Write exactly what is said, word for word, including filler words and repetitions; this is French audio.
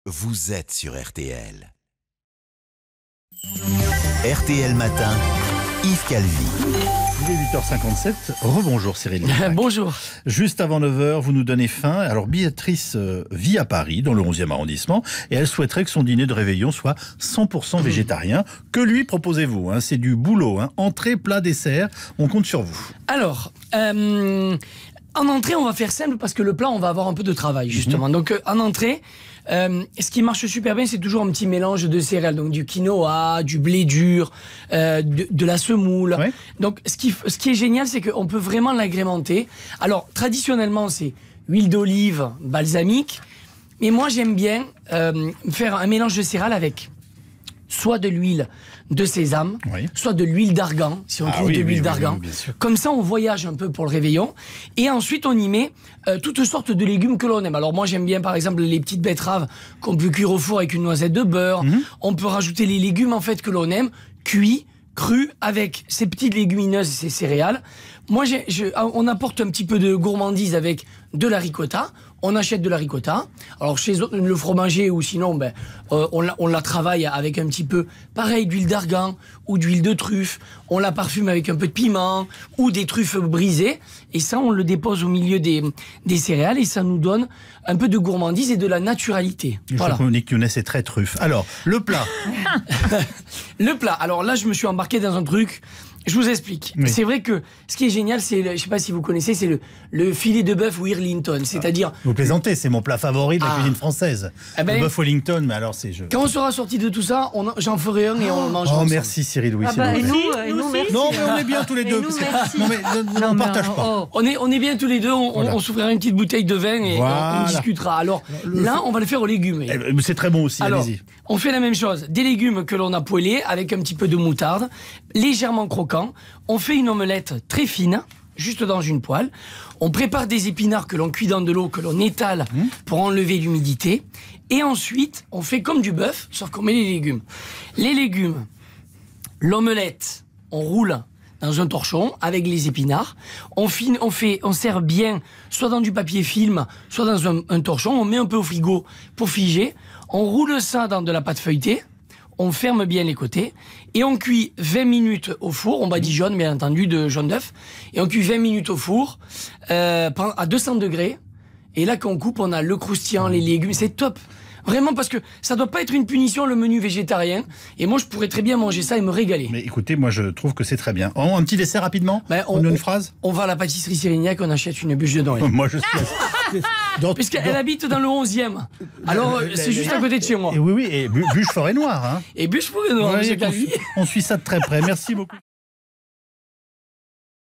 vous êtes sur R T L. R T L Matin, Yves Calvi. Il est huit heures cinquante-sept. Rebonjour Cyril. Bonjour. Juste avant neuf heures, vous nous donnez faim. Alors Béatrice euh, vit à Paris, dans le onzième arrondissement, et elle souhaiterait que son dîner de réveillon soit cent pour cent végétarien. Que lui proposez-vous, hein? C'est du boulot, hein? Entrée, plat, dessert. On compte sur vous. Alors, euh, en entrée, on va faire simple parce que le plat, on va avoir un peu de travail, justement. Mm-hmm. Donc, euh, en entrée, euh, ce qui marche super bien, c'est toujours un petit mélange de céréales. Donc, du quinoa, du blé dur, euh, de, de la semoule. Ouais. Donc, ce qui, ce qui est génial, c'est qu'on peut vraiment l'agrémenter. Alors, traditionnellement, c'est huile d'olive balsamique. Mais moi, j'aime bien euh, faire un mélange de céréales avec soit de l'huile de sésame, oui. soit de l'huile d'argan, si on ah trouve oui, de l'huile oui, d'argan. Oui, oui, Comme ça, on voyage un peu pour le réveillon. Et ensuite, on y met euh, toutes sortes de légumes que l'on aime. Alors moi, j'aime bien, par exemple, les petites betteraves qu'on peut cuire au four avec une noisette de beurre. Mm-hmm. On peut rajouter les légumes, en fait, que l'on aime, cuits, crus, avec ces petites légumineuses et ces céréales. Moi, j'ai, je, on apporte un petit peu de gourmandise avec de la ricotta. On achète de la ricotta. Alors, chez le fromager ou sinon, ben, euh, on, la, on la travaille avec un petit peu, pareil, d'huile d'argan ou d'huile de truffe. On la parfume avec un peu de piment ou des truffes brisées. Et ça, on le dépose au milieu des, des céréales et ça nous donne un peu de gourmandise et de la naturalité. Je voilà. Monique Younes est très truffe. Alors, le plat. Le plat. Alors là, je me suis embarqué dans un truc. Je vous explique. Oui. C'est vrai que ce qui est génial, c'est, le, je ne sais pas si vous connaissez, c'est le, le filet de bœuf Wellington. C'est-à-dire. Vous plaisantez, c'est mon plat favori de la ah. cuisine française. Eh ben, le bœuf Wellington, mais alors c'est. Je... Quand on sera sorti de tout ça, on, j'en ferai un et on le mangera. Oh, ensemble. Merci Cyril, oui. Ah c'est bah, bon. et nous, et nous, merci. Non, mais on est bien tous les deux. Nous, parce que... Non, mais ne, non, on ne mais partage oh, pas. Oh. On, est, on est bien tous les deux, on, voilà. on s'ouvrira une petite bouteille de vin et voilà. on, on discutera. Alors le... là, on va le faire aux légumes. Eh ben, c'est très bon aussi, alors, allez-y. On fait la même chose. Des légumes que l'on a poêlés avec un petit peu de moutarde, légèrement croquant. On fait une omelette très fine, juste dans une poêle. On prépare des épinards que l'on cuit dans de l'eau, que l'on étale mmh. pour enlever l'humidité. Et ensuite, on fait comme du bœuf, sauf qu'on met les légumes. Les légumes, l'omelette, on roule dans un torchon avec les épinards. On, fine, on, fait, on sert bien, soit dans du papier film, soit dans un, un torchon. On met un peu au frigo pour figer. On roule ça dans de la pâte feuilletée. On ferme bien les côtés et on cuit vingt minutes au four. On badigeonne, bien entendu, de jaune d'œuf. Et on cuit vingt minutes au four euh, à deux cents degrés. Et là, quand on coupe, on a le croustillant, les légumes. C'est top. Vraiment, parce que ça doit pas être une punition, le menu végétarien. Et moi, je pourrais très bien manger ça et me régaler. Mais écoutez, moi, je trouve que c'est très bien. Oh, un petit dessert rapidement ben, on, on, on, une phrase on va à la pâtisserie Sérignac, on achète une bûche de Noël. Moi, je suis... Dans, Puisqu'elle dans... habite dans le onzième. Alors, le, c'est le, juste le, à côté de chez moi. Et oui, oui, et bûche forêt noire. Hein. Et bûche forêt noire, ouais, on, on suit ça de très près. Merci beaucoup.